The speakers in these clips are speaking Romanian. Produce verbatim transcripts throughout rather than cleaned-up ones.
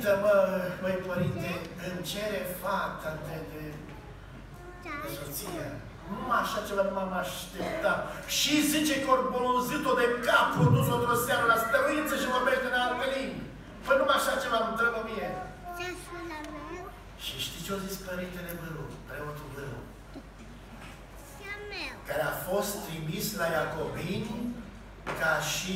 Iartă-mă, măi părinte, îmi cere fata de, de, de soție. Nu așa ceva nu m-am așteptat. Și zice că ori bolonzit-o de cap, o dus-o într-o seară la stăruință și vorbește în alte limbi. Păi numai așa ceva îmi trebuie mie. Și știi ce-o zis părintele Vârâu, preotul Vârâu? Care a fost trimis la Iacobini ca și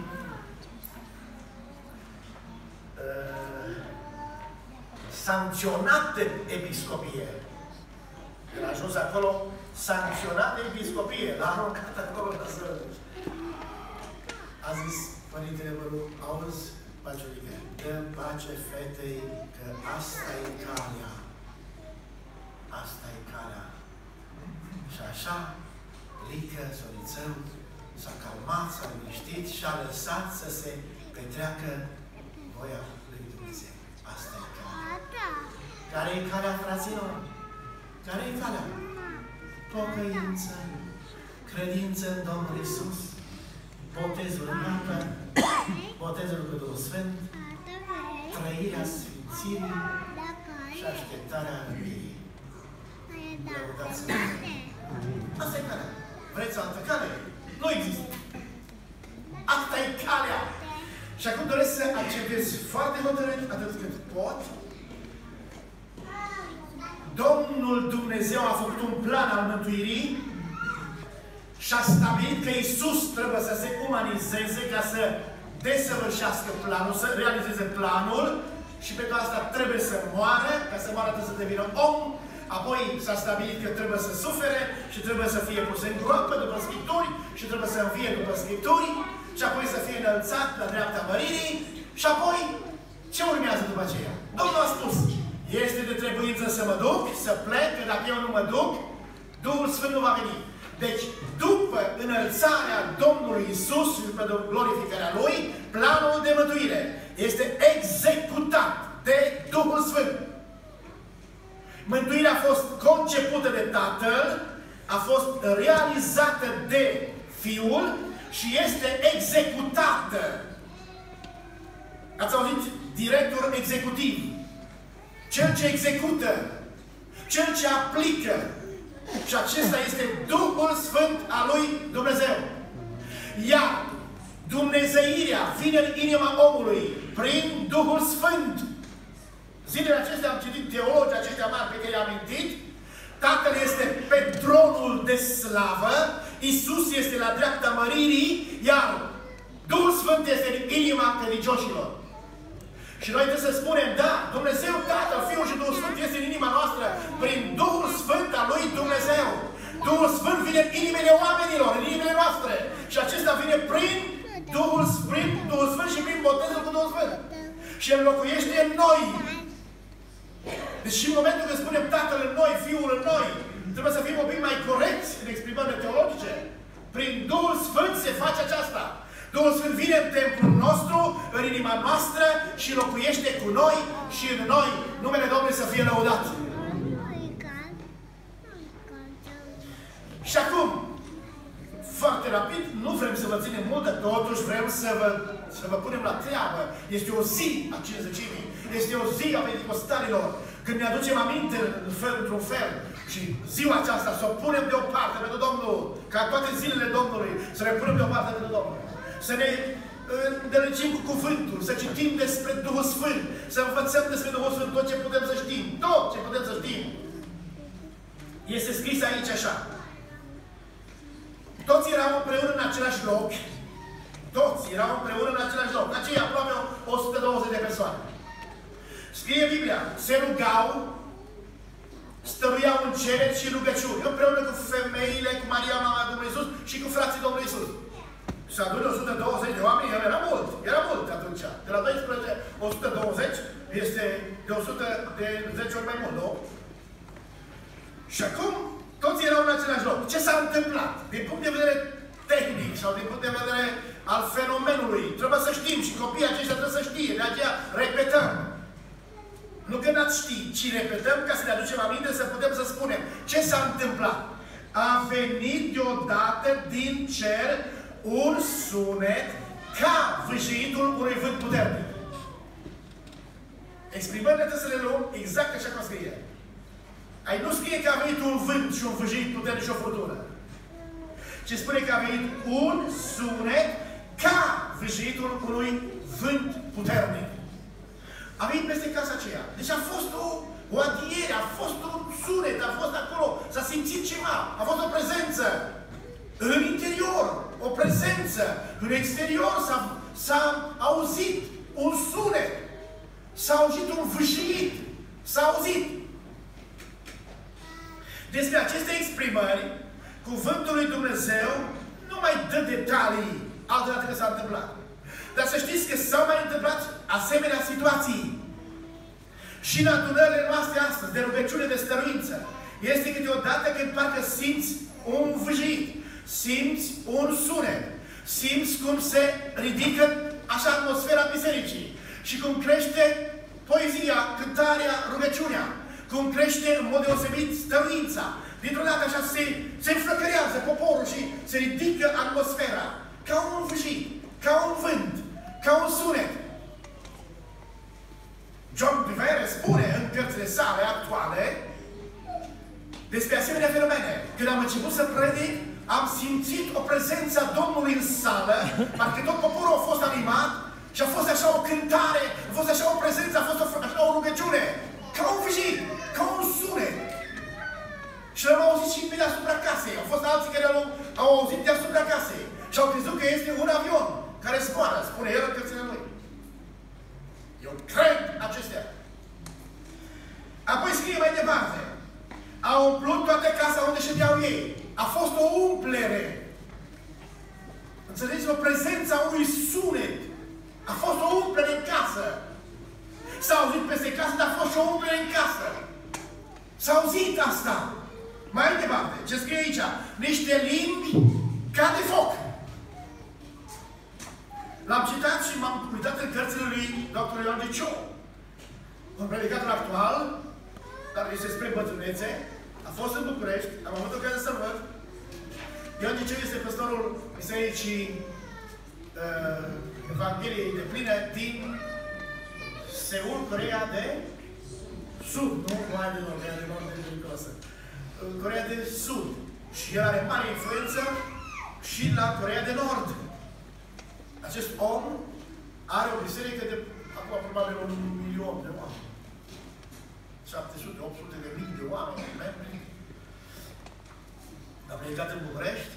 uh, sancționat de episcopie. Când a ajuns acolo, sancționat de episcopie. L-a aruncat acolo la sărăși. A zis părintele Vârâu, auzi, Paciulică, dă pace fetei, că asta e calea. Asta e calea. Și așa, Lică, Zorițău, s-a calmat, s-a liniștit și a lăsat să se petreacă voia lui Dumnezeu. Asta e calea. Care e calea, fraților? Care e calea? Pocăință, credință în Domnul Iisus, botezul în apă, botezul cu Duhul Sfânt, trăirea Sfințirii și așteptarea învierii. Lăudați-vă! Asta e calea. Vreți o altă cale? Nu există. Asta e calea. Și acum doresc să acceptez foarte hotărât, atât cât pot. Domnul Dumnezeu a făcut un plan al mântuirii și a stabilit că Iisus trebuie să se umanizeze ca să desăvârșească planul, să realizeze planul și pentru asta trebuie să moară, ca să moară trebuie să devină om. Apoi s-a stabilit că trebuie să sufere și trebuie să fie pus în groapă după Scripturi și trebuie să învie după Scripturi și apoi să fie înălțat la dreapta măririi și apoi ce urmează după aceea? Domnul a spus, este de trebuință să mă duc, să plec, că dacă eu nu mă duc, Duhul Sfânt nu va veni. Deci, după înălțarea Domnului Iisus și după glorificarea Lui, planul de mântuire este executat de Duhul Sfânt. Mântuirea a fost concepută de Tatăl, a fost realizată de Fiul și este executată. Ați auzit? Director executiv. Cel ce execută. Cel ce aplică. Și acesta este Duhul Sfânt al lui Dumnezeu. Iar dumnezeirea vine în inima omului prin Duhul Sfânt. Zilele acestea am citit teologii aceștia mari pe care i-am amintit. Tatăl este pe tronul de slavă, Iisus este la dreapta măririi, iar Duhul Sfânt este în inima credincioșilor. Și noi trebuie să spunem, da, Dumnezeu Tatăl, Fiul și Duhul Sfânt este în inima noastră prin Duhul Sfânt al lui Dumnezeu. Duhul Sfânt vine în inimile oamenilor, în inimile noastre. Și acesta vine prin Duhul, prin Duhul Sfânt și prin botezul cu Duhul Sfânt. Și înlocuiește în noi. Deci și în momentul când spunem Tatăl în noi, Fiul în noi, trebuie să fim un pic mai corecți în exprimările teologice. Prin Duhul Sfânt se face aceasta. Duhul Sfânt vine în templul nostru, în inima noastră și locuiește cu noi și în noi. Numele Domnului să fie lăudat. Și acum, foarte rapid, nu vrem să vă ținem mult, dar totuși vrem să vă, să vă punem la treabă. Este o zi a cincizecimii. Este o zi a Pentecostalilor. Când ne aducem aminte în fel, într-un fel. Și ziua aceasta să o punem deoparte pentru Domnul. Ca toate zilele Domnului să le punem deoparte pentru Domnul. Să ne îndelegim cu cuvântul. Să citim despre Duhul Sfânt. Să învățăm despre Duhul Sfânt tot ce putem să știm. Tot ce putem să știm. Este scris aici așa. Toți erau împreună în același loc. Toți erau împreună în același loc. Aceea aproape o sută douăzeci de persoane. Scrie Biblia. Se rugau, stăruiau în cereri și rugăciuni. Împreună cu femeile, cu Maria, mama Domnului Iisus și cu frații Domnului Iisus. Și adună o sută douăzeci de oameni, el era mult. Era mult atunci. De la doisprezece, o sută douăzeci este de o sută de zece ori mai mult, nu? Și acum, toți erau în același loc. Ce s-a întâmplat? Din punct de vedere tehnic sau din punct de vedere al fenomenului, trebuie să știm și copiii aceștia trebuie să știe. De aceea repetăm. Nu că n-ați ști, ci repetăm ca să ne aducem aminte, să putem să spunem ce s-a întâmplat. A venit deodată din cer un sunet ca vâșiitul unui vânt puternic. Exprimările trebuie să le luăm exact așa cum scrie. Aici nu scrie că a venit un vânt și un vâjit puternic și o furtună. Ci spune că a venit un sunet ca vâjitul unui vânt puternic. A venit peste casa aceea. Deci a fost o, o adiere, a fost un sunet, a fost acolo, s-a simțit ceva, a fost o prezență. În interior, o prezență. În exterior s-a auzit un sunet. S-a auzit un vâjit. S-a auzit. Despre aceste exprimări, Cuvântul lui Dumnezeu nu mai dă detalii altădată că s-a întâmplat. Dar să știți că s-au mai întâmplat asemenea situații. Și în adunările noastre astăzi, de rugăciune, de stăruință, este câteodată când parcă simți un vâjit, simți un sunet, simți cum se ridică așa atmosfera bisericii și cum crește poezia, cântarea, rugăciunea, cum crește în mod deosebit stăruința. Dintr-o dată așa se, se înflăcărează poporul și se ridică atmosfera ca un vâjit, ca un vânt, ca un sunet. John Bevere spune în cărțile sale actuale despre asemenea fenomene. Când am început să predic, am simțit o prezență a Domnului în sală, parcă tot poporul a fost animat și a fost așa o cântare, a fost așa o prezență, a fost o, așa o rugăciune, ca un vâjit, ca un sunet. Și l-am auzit și pe deasupra casei. Au fost alții care au, au auzit deasupra casei. Și au crezut că este un avion care zboară, spune el în cărțile lui. Eu cred acestea. Apoi scrie mai departe. A umplut toată casa unde ședeau ei. A fost o umplere. Înțelegeți? O prezență a unui sunet. A fost o umplere în casă. S-a auzit peste casă, dar a fost și o umplere în casă. S-a auzit asta. Mai departe, ce scrie aici? Niște limbi ca de foc. L-am citat și m-am uitat în cărțile lui doctor Ioan Diciu. Un predicator actual, dar este spre bătrânețe, a fost în București, am avut ocazia să-l văd. Ioan Diciu este păstorul Bisericii uh, Evangheliei de plină din Seul, Coreea de Sud, nu? Mai de nord, de nord, de periculoasă. Coreea de Sud. Și el are mare influență și la Coreea de Nord. Acest om are o biserică de acum probabil un milion de oameni. șapte sute opt sute de mii de oameni membri. A predicat în București.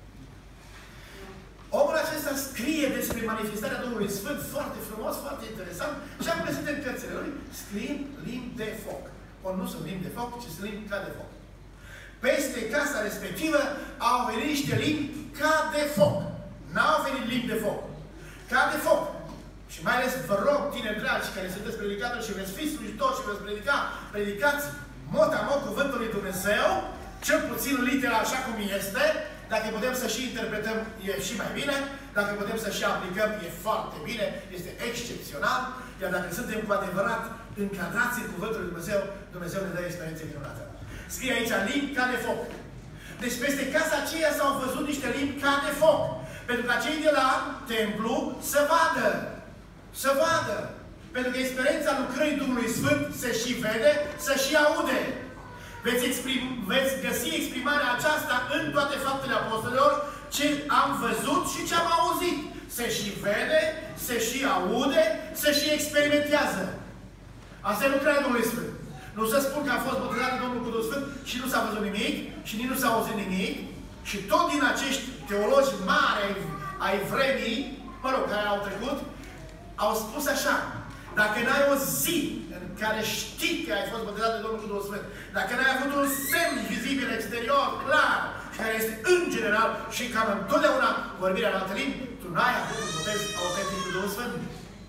Omul acesta scrie despre manifestarea Duhului Sfânt foarte frumos, foarte interesant și am găsit în cărțile lui scriind limbi de foc. Or, nu sunt limbi de foc, ci sunt limbi ca de foc. Peste casa respectivă au venit niște limbi ca de foc. N-au venit limbi de foc. Ca de foc. Și mai ales vă rog, tineri dragi, care sunteți predicatori și veți fi slujitori și veți predica, predicați mot-a-mot cuvântul lui Dumnezeu, cel puțin litera așa cum este. Dacă putem să și interpretăm, e și mai bine. Dacă putem să și aplicăm, e foarte bine. Este excepțional. Iar dacă suntem cu adevărat încadrați în cuvântul lui Dumnezeu, Dumnezeu ne dă experiență minunată. Scrie aici limbi ca de foc. Deci peste casa aceea s-au văzut niște limbi ca de foc. Pentru ca cei de la templu să vadă. Să vadă. Pentru că experiența lucrării Duhului Sfânt se și vede, să și aude. Veți, exprim, veți găsi exprimarea aceasta în toate faptele apostolilor, ce am văzut și ce am auzit. Se și vede, se și aude, se și experimentează. Asta e lucrarea Duhului Sfânt. Nu să spun că a fost botezat de Domnul cu Duhul Sfânt și nu s-a văzut nimic și nici nu s-a auzit nimic. Și tot din acești teologi mari ai, ai vremii, mă rog, care au trecut, au spus așa: dacă n-ai o zi în care știi că ai fost botezat de Domnul cu Duhul Sfânt, dacă n-ai avut un semn vizibil exterior, clar, care este în general și cam întotdeauna vorbirea în alte limbi, tu n-ai avut un botez autentic cu Duhul Sfânt.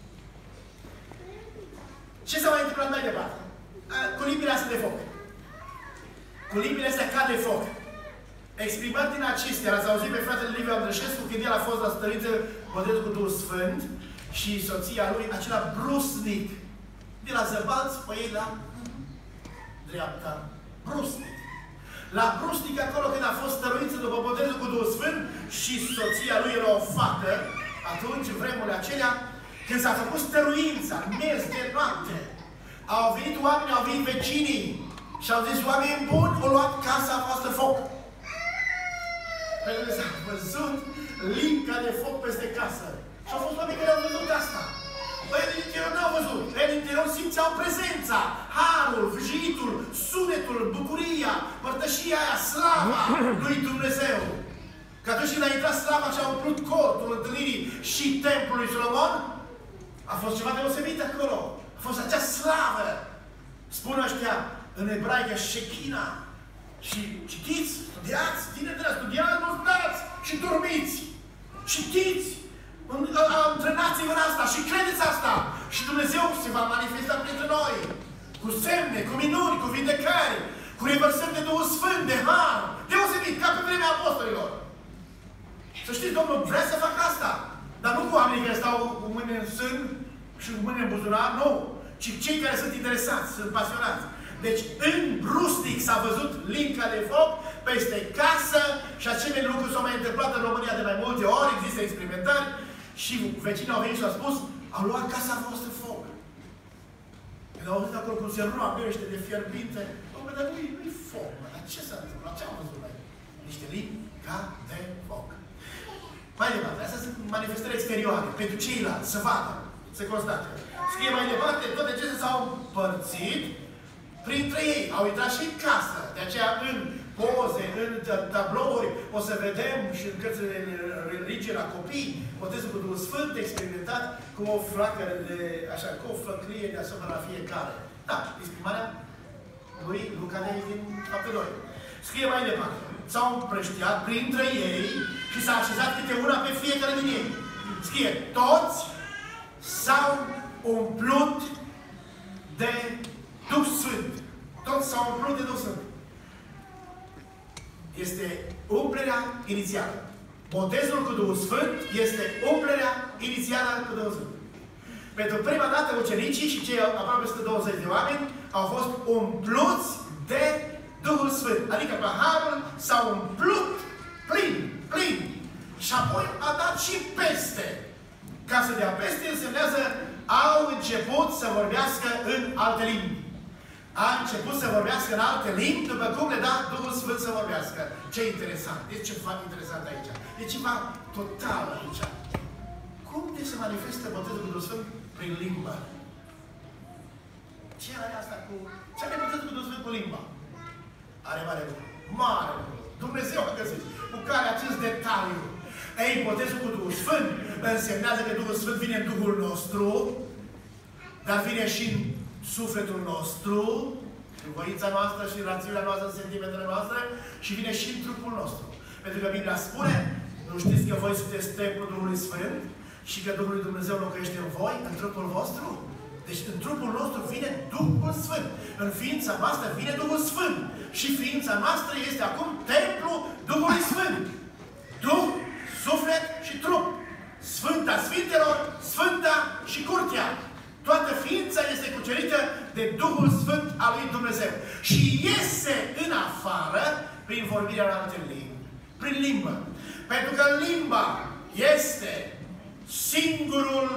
Ce s-a mai întâmplat mai departe? Cu limbile astea de foc. Cu limbile astea ca de foc. Exprimat din acestea, l-ați auzit pe fratele Liviu Andrășescu când el a fost la stărință botezul cu Duhul Sfânt și soția lui, acela brusnic. De la zăbalți, pe ei la dreapta. Brusnic. La brusnic, acolo când a fost stăruință după botezul cu Duhul Sfânt și soția lui era o fată, atunci, în vremurile acelea, când s-a făcut stăruința, miez de noapte, Au venit oameni, au venit vecinii și au zis, oameni buni, au luat casa voastră foc. Pentru că s-a văzut limba de foc peste casă. Și au fost oameni care au văzut asta. Păi din interior n-au văzut. Ei din interior simțeau prezența, harul, vjitul, sunetul, bucuria, părtășia aia, slava lui Dumnezeu. Că atunci când a intrat slava și a umplut cortul întâlnirii și templul lui Solomon, a fost ceva deosebit acolo. A fost acea slavă. Spun ăștia în ebraică Shechina. Și citiți, studiați, tineri, studiați, nu stați și dormiți. Citiți, antrenați-vă în asta și credeți asta. Și Dumnezeu se va manifesta printre noi. Cu semne, cu minuni, cu vindecări, cu revărsări de Duhul Sfânt, de har. Deosebit, ca pe vremea apostolilor. Să știți, Domnul vrea să facă asta. Dar nu cu oamenii care stau cu mâini în sân și cu mâini în buzunar, nu. Ci cei care sunt interesați, sunt pasionați. Deci, în brustic s-a văzut limba de foc peste casă și acele lucruri s-au mai întâmplat în România de mai multe ori, există experimentări și vecinii au venit și au spus, au luat casa voastră foc. Când au auzit acolo cum se roabește de fierbinte, dom'le, dar nu-i nu foc, dar ce s-a întâmplat? Ce am văzut noi? Niște limbi ca de foc. Mai departe, astea sunt manifestări exterioare, pentru ceilalți, să vadă, să constate. Scrie mai departe, toate acestea s-au împărțit printre ei, au intrat și în casă. De aceea, în poze, în tablouri, o să vedem și în cărțile religie la copii, botezul cu Duhul Sfânt experimentat cu o flacără de, așa, cu o flăcrie deasupra la fiecare. Da, exprimarea lui Luca din fapte doi. Scrie mai departe. S-au împrăștiat printre ei și s-a așezat câte una pe fiecare din ei. Scrie, toți s-au umplut de Duh Sfânt. Toți s-au umplut de Duh Sfânt. Este umplerea inițială. Botezul cu Duhul Sfânt este umplerea inițială cu Duhul Sfânt. Pentru prima dată ucenicii și cei aproape o sută douăzeci de oameni au fost umpluți de Duhul Sfânt. Adică paharul s-a umplut plin, plin. Și apoi a dat și peste. Ca să dea peste însemnează au început să vorbească în alte limbi. A început să vorbească în alte limbi, după cum le da Duhul Sfânt să vorbească. Ce interesant! Deci ce fac interesant aici? E ceva total aici. Cum de se manifestă botezul cu Duhul Sfânt? Prin limbă. Ce are asta cu... Ce are botezul cu Duhul Sfânt cu limba? Are mare lucru. Mare lucru. Dumnezeu a găsit. Cu care acest detaliu. Ei, botezul cu Duhul Sfânt însemnează că Duhul Sfânt vine în Duhul nostru, dar vine și în sufletul nostru, în voința noastră și în rațiunea noastră, în sentimentele noastre, și vine și în trupul nostru. Pentru că Biblia spune, nu știți că voi sunteți templul Duhului Sfânt și că Duhul lui Dumnezeu locuiește în voi, în trupul vostru? Deci în trupul nostru vine Duhul Sfânt. În ființa noastră vine Duhul Sfânt. Și ființa noastră este acum templul Duhului Sfânt. Duh, suflet și trup. Sfânta Sfintelor, Sfânta și Curtea. Toată ființa este cucerită de Duhul Sfânt al lui Dumnezeu. Și iese în afară prin vorbirea în alte limbi. Prin limbă. Pentru că limba este singurul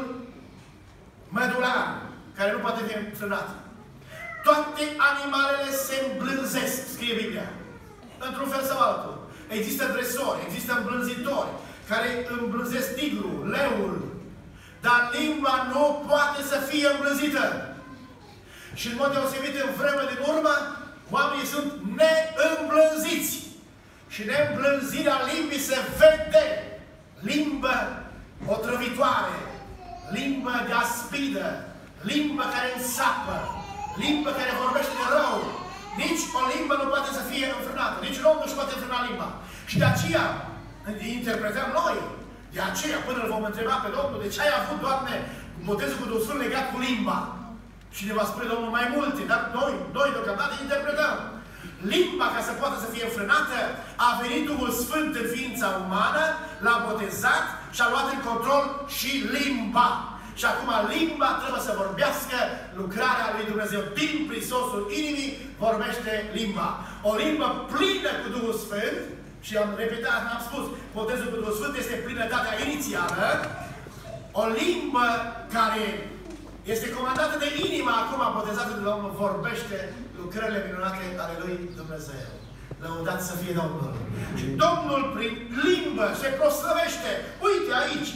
medular care nu poate fi înfrânat. Toate animalele se îmblânzesc, scrie Biblia. Într-un fel sau altul. Există dresori, există îmblânzitori care îmblânzesc tigrul, leul. Dar limba nu poate să fie îmblânzită. Și în mod deosebit în vreme din urmă, oamenii sunt neîmblânziți. Și neîmblânzirea limbii se vede. Limbă otrăvitoare, limbă de aspidă, limbă care însapă, limbă care vorbește de rău. Nici o limbă nu poate să fie înfrânată. Nici un om nu-și poate înfrâna limba. Și de aceea interpretăm noi. De aceea, până îl vom întreba pe Domnul, de ce ai avut, Doamne, botezul cu Duhul Sfânt legat cu limba? Și ne va spune Domnul mai multe, dar noi, noi deocamdată interpretăm. Limba, ca să poată să fie înfrânată, a venit Duhul Sfânt în ființa umană, l-a botezat și a luat în control și limba. Și acum limba trebuie să vorbească lucrarea lui Dumnezeu. Din prisosul inimii vorbește limba. O limbă plină cu Duhul Sfânt, și am repetat, am spus, botezul cu Duhul Sfânt este plinătatea inițială, o limbă care este comandată de inima acum botezată de Domnul, vorbește lucrările minunate ale lui Dumnezeu. Lăudat să fie Domnul. Și Domnul prin limbă se proslăvește. Uite aici.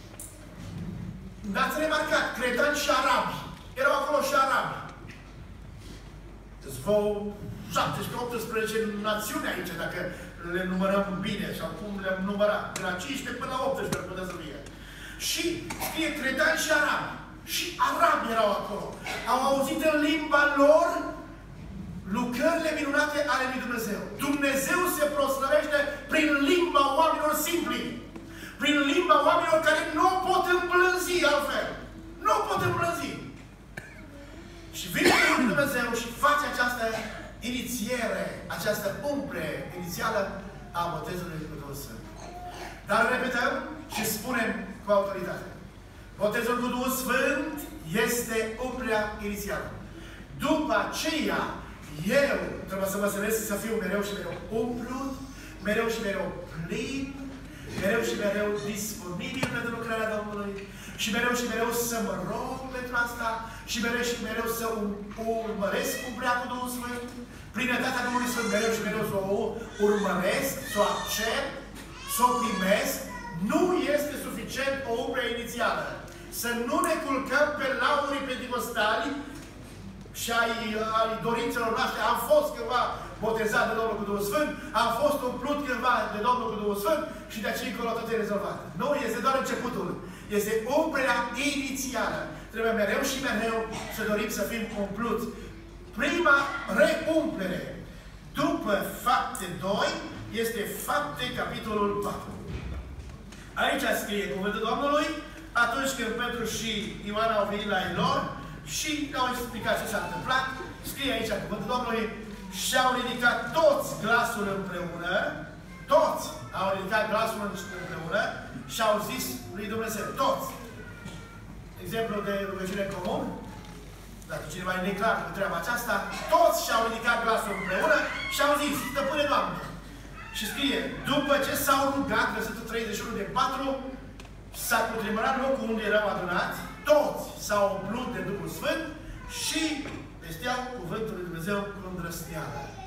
N-ați remarcat, cretani și arabi. Erau acolo și arabi. Îți vău șaptesprezece optsprezece națiuni aici, dacă le numărăm bine, sau cum le-am numărat. De la cincisprezece până la optsprezece, putea să fie. Și scrie cretani și arabi. Și arabi erau acolo. Au auzit în limba lor lucrările minunate ale lui Dumnezeu. Dumnezeu se proslăvește prin limba oamenilor simpli. Prin limba oamenilor care nu pot îmblânzi altfel. Nu pot îmblânzi. Și vine lui Dumnezeu și face această inițiere, această umple inițială a botezului cu Duhul Sfânt. Dar repetăm și spunem cu autoritate. Botezul cu Duhul Sfânt este umplerea inițială. După aceea, eu trebuie să mă săvesc să fiu mereu și mereu umplut, mereu și mereu plin, mereu și mereu disponibil pentru lucrarea Domnului și mereu și mereu să mă rog pentru asta și mereu și mereu să urmăresc umplerea cu Duhul Sfânt, plinătatea Duhului Sfânt mereu și mereu să o urmăresc, să o accept, să o primesc. Nu este suficient o umplere inițială. Să nu ne culcăm pe laurii penticostali și ai, ai dorințelor noastre. Am fost cândva botezat de Domnul cu Duhul Sfânt, am fost umplut cândva de Domnul cu Duhul Sfânt și de aceea încolo tot e rezolvat. Nu, este doar începutul. Este umplerea inițială. Trebuie mereu și mereu să dorim să fim umpluți. Prima reumplere după Fapte doi este Fapte capitolul patru. Aici scrie cuvântul Domnului, atunci când Petru și Ioan au venit la ei lor și au explicat ce s-a întâmplat, scrie aici cuvântul Domnului, și-au ridicat toți glasul împreună, toți au ridicat glasul împreună și au zis lui Dumnezeu, toți. Exemplu de rugăciune comun, dacă cineva e neclar cu treaba aceasta, toți și-au ridicat glasul împreună și au zis, Stăpâne Doamne. Și scrie, după ce s-au rugat, versetul treizeci și unu de patru, s-a cutremurat locul unde erau adunați, toți s-au umplut de Duhul Sfânt și vesteau cuvântul lui Dumnezeu cu îndrăzneală.